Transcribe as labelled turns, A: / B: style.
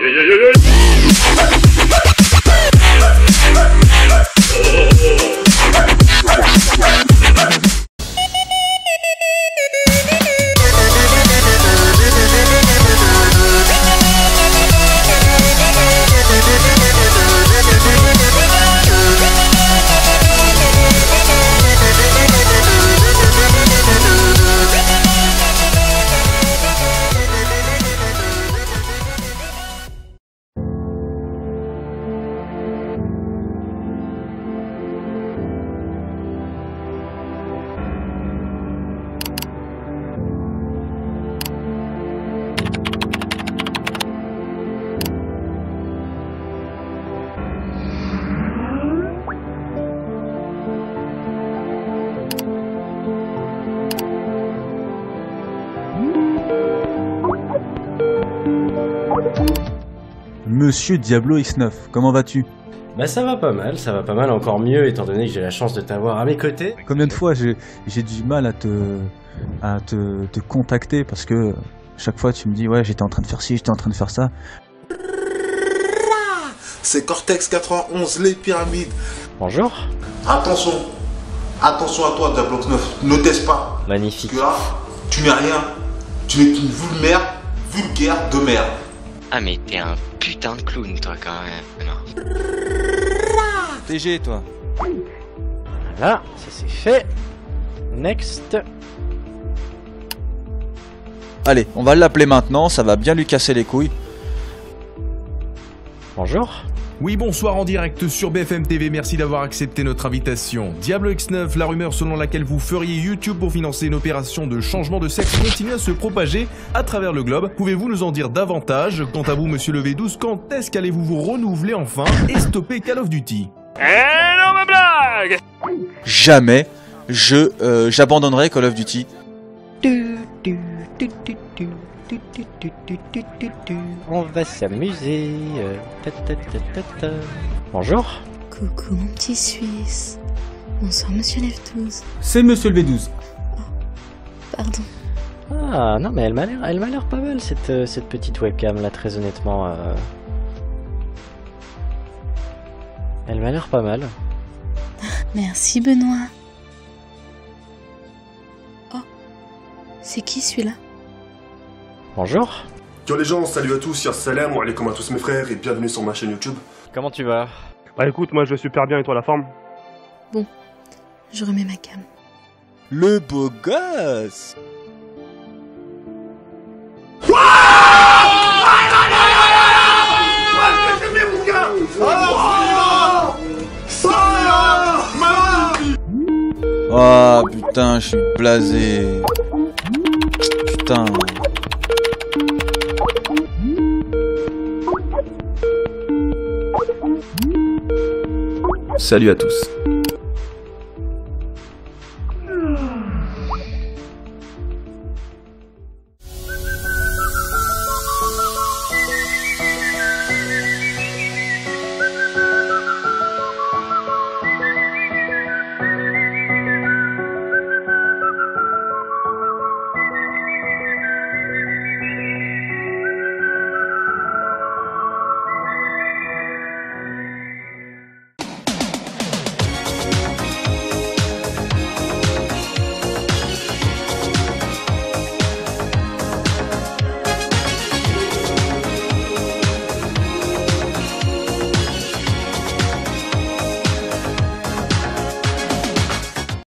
A: Monsieur Diablo X9, comment vas-tu?
B: Bah ça va pas mal, encore mieux étant donné que j'ai la chance de t'avoir à mes côtés.
A: Combien de fois j'ai du mal à te contacter parce que chaque fois tu me dis ouais j'étais en train de faire ci, j'étais en train de faire ça.
C: C'est Cortex 91, les pyramides.
B: Bonjour.
C: Attention à toi Diablo X9, ne teste pas.
B: Magnifique.
C: Parce que là, tu n'es rien, tu n'es qu'une vulgaire de merde.
D: Ah mais t'es un putain de clown toi quand même. Non.
A: TG toi.
B: Voilà, ça c'est fait. Next.
A: Allez, on va l'appeler maintenant, ça va bien lui casser les couilles.
B: Bonjour.
E: Oui, bonsoir en direct sur BFM TV, merci d'avoir accepté notre invitation. Diablo X9, la rumeur selon laquelle vous feriez YouTube pour financer une opération de changement de sexe continue à se propager à travers le globe. Pouvez-vous nous en dire davantage? Quant à vous, monsieur le V12, quand est-ce qu'allez-vous vous renouveler enfin et stopper Call of Duty?
F: Énorme blague!
A: Jamais j'abandonnerai Call of Duty.
B: On va s'amuser. Bonjour.
G: Coucou mon petit Suisse. Bonsoir monsieur Lève-12.
A: C'est monsieur le V12.
G: Pardon.
B: Ah non mais elle m'a l'air pas mal cette petite webcam là, très honnêtement. Elle m'a l'air pas mal.
G: Merci Benoît. Oh, c'est qui celui-là?
B: Bonjour.
H: Yo les gens, salut à tous, ya salam, wa alaikum à tous mes frères et bienvenue sur ma chaîne YouTube.
B: Comment tu vas?
F: Bah écoute, moi je vais super bien et toi la forme?
G: Bon, je remets ma cam.
A: Le beau gosse. Oh putain, je suis blasé. Putain.
I: Salut à tous.